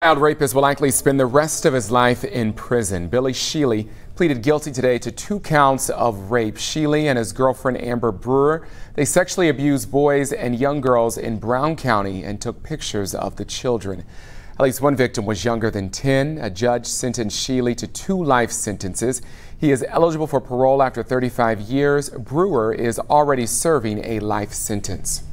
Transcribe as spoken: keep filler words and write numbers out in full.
Child rapist will likely spend the rest of his life in prison. Billy Sheely pleaded guilty today to two counts of rape. Sheely and his girlfriend Amber Brewer, they sexually abused boys and young girls in Brown County and took pictures of the children. At least one victim was younger than ten. A judge sentenced Sheely to two life sentences. He is eligible for parole after thirty-five years. Brewer is already serving a life sentence.